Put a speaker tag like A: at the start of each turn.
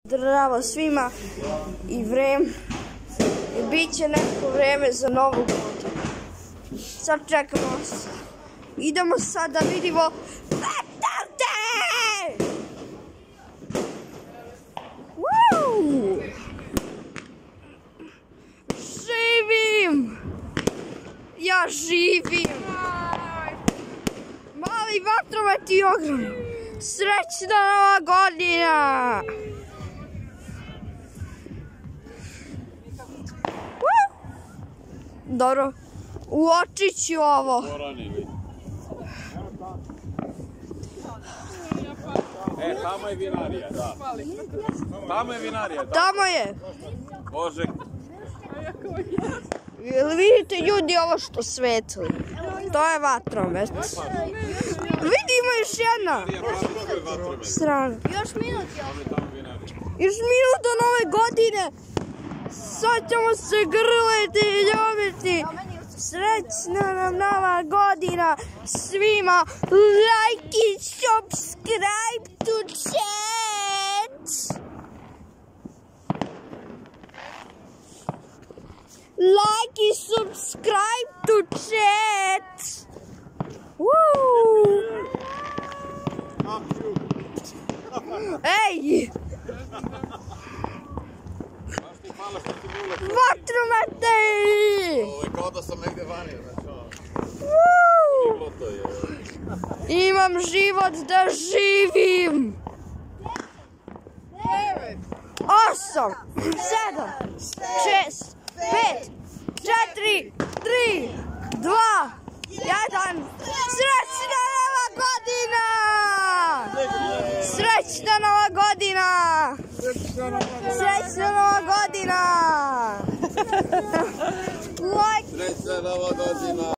A: Zdravo svima i bit će neko vreme za novu godinu. Sad čekamo, idemo sad da vidimo petarde! Živim! Ja živim! Mali vatromet i ogrom! Srećna nova godina! Dobro, uočit ću ovo.
B: Tamo je vinarija, da. Tamo je vinarija, da.
A: Tamo je.
B: Bože.
A: Jel vidite ljudi ovo što svetli? To je vatromet. Vidimo još jedna. Strana.
C: Još minut je.
A: Još minut do nove godine. Sad ćmo se grliti i ljubiti. Srećna nam nova godina svima. Like i subscribe to chat. Like i subscribe to chat. Woo! Ej! Vatromete!
B: Ovo je kao da sam negdje vani,
A: Imam život da živim! 8, 7, 6, 5, 4, 3, 2, 1. Srećna nova godina! Srećna nova godina! Srećna nova godina!
B: Srećna nova godina!